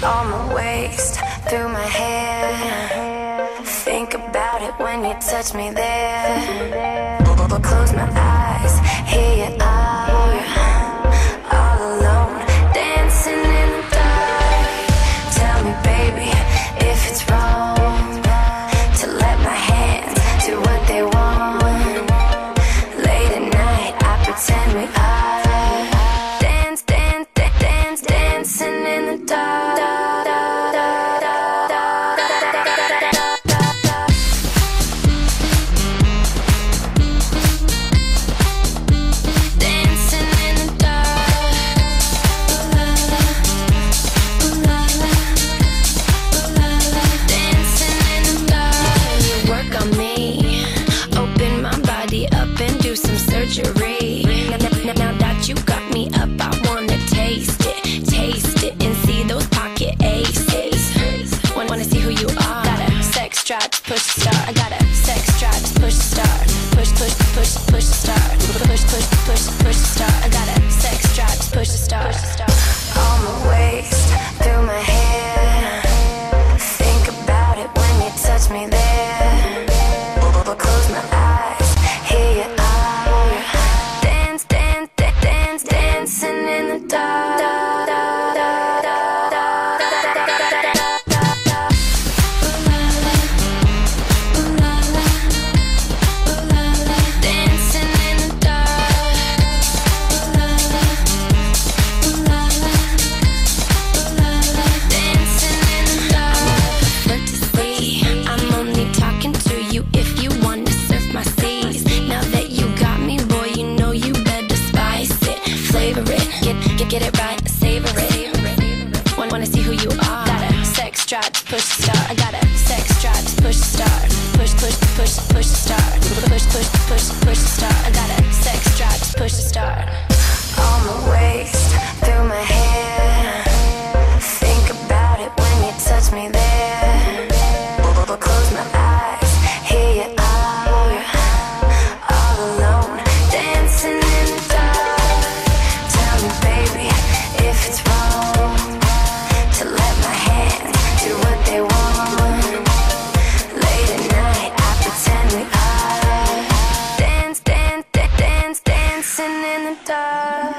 on my waist, through my hair. Think about it when you touch me there. Close my eyes, here you are, all alone, dancing in the dark. Tell me, baby, if it's wrong to let my hands do what they want. Late at night, I pretend we are dancing in the dark. Now that you got me up, I wanna taste it, and see those pocket aces. Wanna see who you are. Got a sex drive to push start. I got a sex drive to push start. Push start. Push start. I got a sex drive to push start. On my waist, through my hair. Think about it when you touch me there. Close my eyes, here you are. Dancing in the dark. Get it right, savor it. Wanna see who you are. Got a sex drive to push start. I got a sex drive to push start. Push start. Push start. I got a sex drive to push start. On my waist, through my hair. Think about it when you touch me there. Close my eyes, here you are, all alone, dancing in the dark. Tell me, baby, if it's wrong to let my hands do what they want. Late at night, I pretend we are dancing in the dark.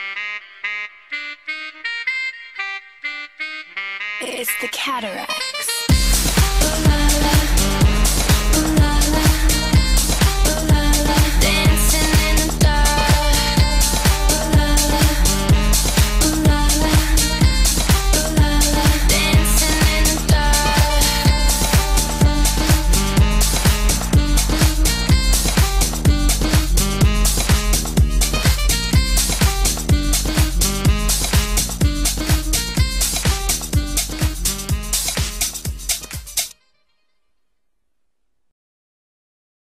It's the Cataracts.